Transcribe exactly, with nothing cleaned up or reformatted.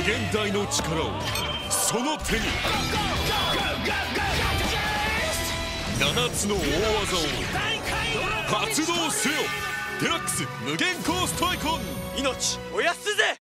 限大の力をその手に。七つの大技を発動せよ。デラックス無限コーストイコン。 命燃やすぜ。